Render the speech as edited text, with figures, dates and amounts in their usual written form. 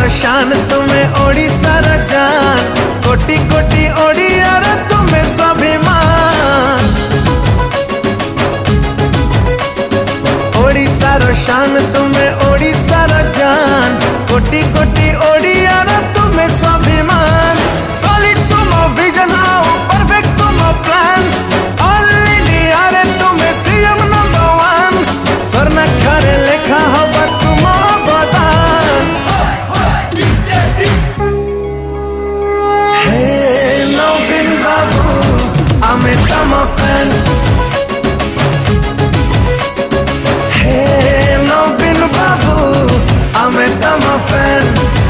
शान तुम्हें ओडिशार जान, कोटि कोटि ओडियार तुम्हें स्वाभिमान। ओडिशार शान तुम्हें ओडिशार जान, कोटि कोटि ओडियार तुम्हें स्वाभिमान। सॉलिड तुम विजन आओ परफेक्ट तुम प्लान, ऑल इंडिया रे तुम्हें सीएम नंबर 1। स्वर्णाक्षरे लेखा होगा तुम अवदान। हे नवीन बाबू आमे तम फैन, हे नवीन बाबू आमे तम फैन।